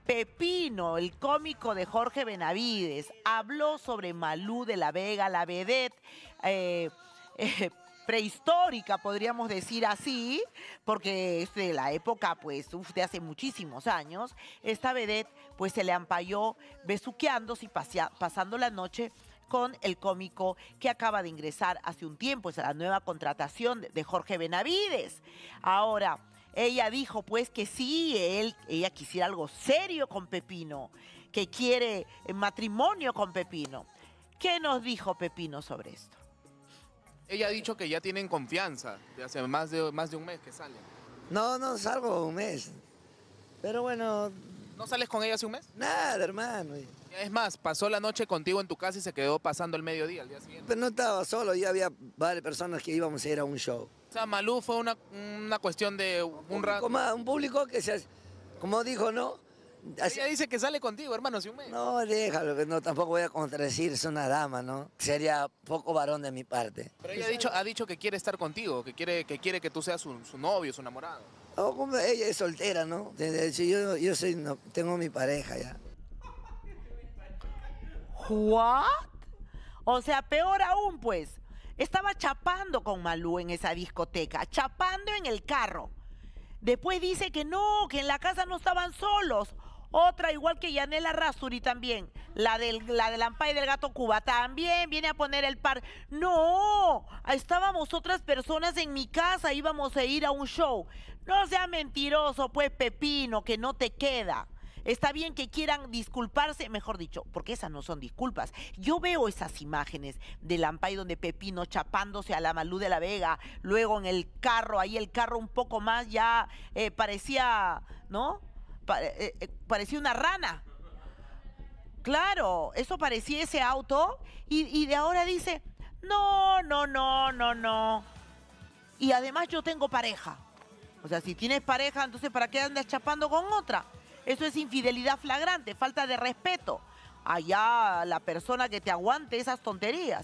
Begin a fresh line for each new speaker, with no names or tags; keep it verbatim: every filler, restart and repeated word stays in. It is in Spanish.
Pepino, el cómico de Jorge Benavides, habló sobre Malú de la Vega, la vedette eh, eh, prehistórica, podríamos decir así, porque es de la época, pues, uf, de hace muchísimos años. Esta vedette, pues, se le ampalló besuqueándose y pasea, pasando la noche con el cómico que acaba de ingresar hace un tiempo, es la nueva contratación de, de Jorge Benavides. Ahora, ella dijo pues que sí, él, ella quisiera algo serio con Pepino, que quiere matrimonio con Pepino. ¿Qué nos dijo Pepino sobre esto?
Ella ha dicho que ya tienen confianza, de hace más de, más de un mes que salen.
No, no salgo un mes. Pero bueno,
¿No sales con ella hace un mes?
nada, hermano.
Es más, pasó la noche contigo en tu casa y se quedó pasando el mediodía al día siguiente.
Pero no estaba solo, ya había varias personas que íbamos a ir a un show.
O sea, Malú fue una, una cuestión de un rato.
Un público que se, como dijo, ¿no? Así,
ella dice que sale contigo, hermano, hace un mes.
no, déjalo, que no, tampoco voy a contradecir, es una dama, ¿no? Sería poco varón de mi parte.
Pero ella ha dicho, ha dicho que quiere estar contigo, que quiere que, quiere que tú seas su, su novio, su enamorado.
No, como ella es soltera, ¿no? De hecho, yo, yo soy, no, tengo mi pareja ya.
¿What? O sea, peor aún, pues. Estaba chapando con Malú en esa discoteca, chapando en el carro. Después dice que no, que en la casa no estaban solos. Otra, igual que Yanela Razuri también, la del, la del Ampay del Gato Cuba, también viene a poner el par. No, estábamos otras personas en mi casa, íbamos a ir a un show. No sea mentiroso, pues, Pepino, que no te queda. Está bien que quieran disculparse, mejor dicho, porque esas no son disculpas. Yo veo esas imágenes del Ampay donde Pepino chapándose a la Malú de la Vega, luego en el carro, ahí el carro un poco más ya eh, parecía, ¿no? Pa eh, eh, parecía una rana. Claro, eso parecía ese auto y, y de ahora dice, no, no, no, no, no. Y además yo tengo pareja. O sea, si tienes pareja, entonces ¿para qué andas chapando con otra? Eso es infidelidad flagrante, falta de respeto. Allá la persona que te aguante esas tonterías.